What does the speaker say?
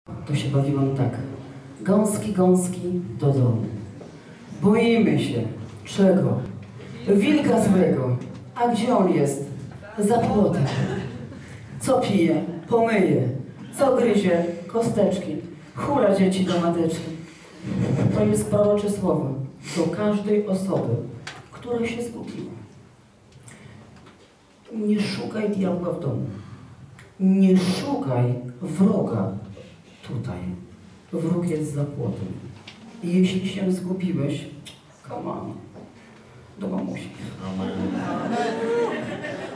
To się bawiłam tak. Gąski, gąski do domu. Boimy się. Czego? Wilka złego. A gdzie on jest? Za płotem. Co pije? Pomyje. Co gryzie? Kosteczki. Hura dzieci do mateczki. To jest prorocze słowo do każdej osoby, która się zgubiła. Nie szukaj diabła w domu. Nie szukaj wroga tutaj. Wróg jest za płotem. I jeśli się zgubiłeś, come on, do mamusi. Amen.